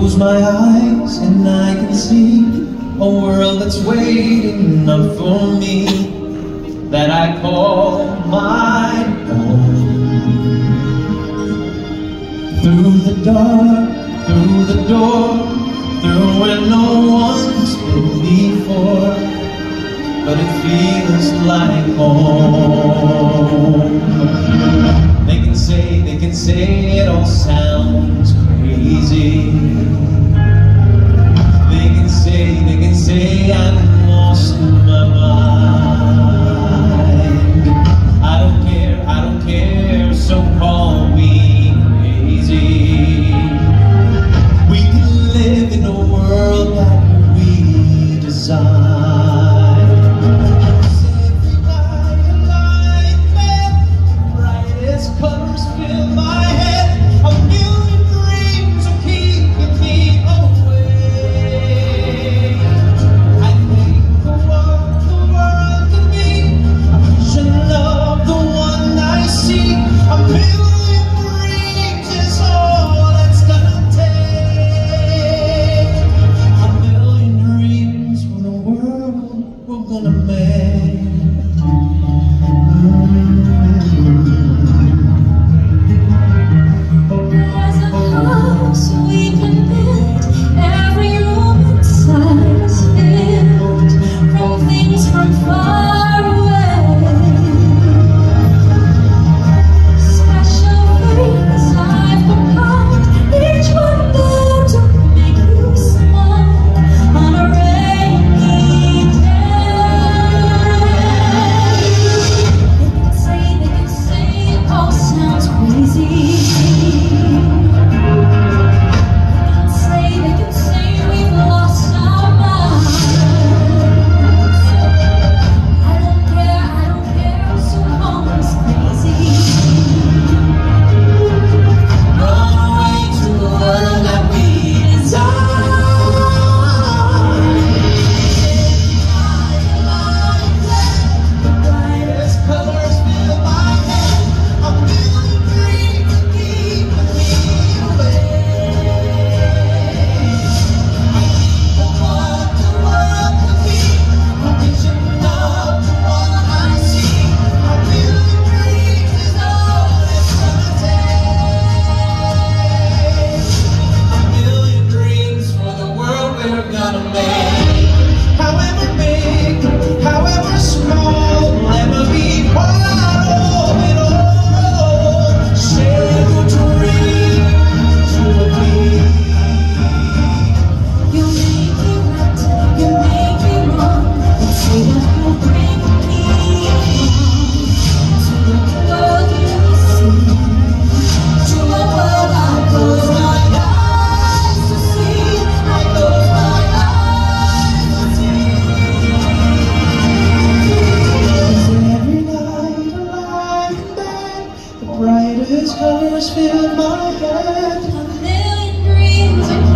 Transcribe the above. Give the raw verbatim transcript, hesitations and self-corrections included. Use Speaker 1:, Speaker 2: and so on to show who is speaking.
Speaker 1: close my eyes and I can see a world that's waiting up for me, that I call my own. Through the dark, through the door, through where no one's been before, but it feels like home. They can say, they can say it all sounds crazy. They can say, they can say I'm lost in my mind. I don't care, I don't care, so call me crazy. We can live in a world that we design. Brightest colors fill my head.
Speaker 2: A million dreams are